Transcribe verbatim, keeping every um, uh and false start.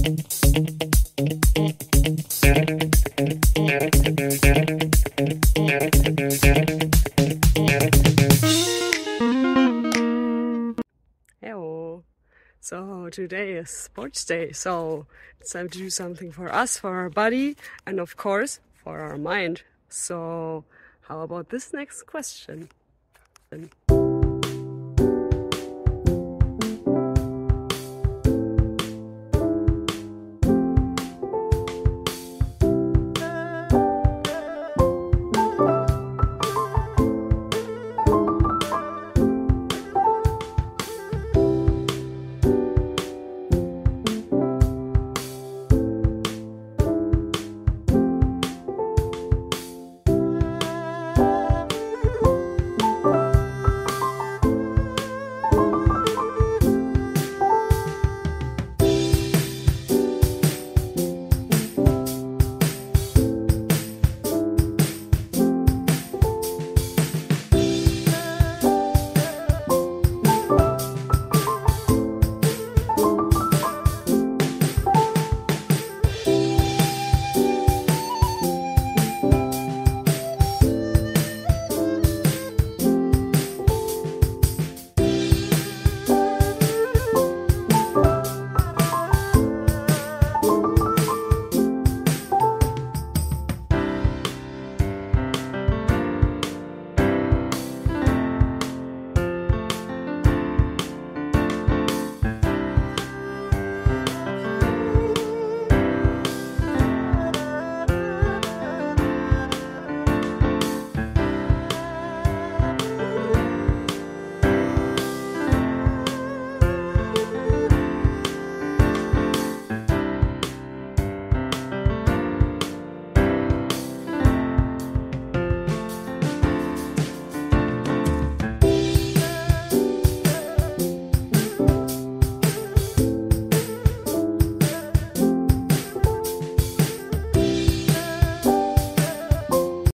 Hello. So today is sports day, so it's time to do something for us, for our body, and of course for our mind. So how about this next question?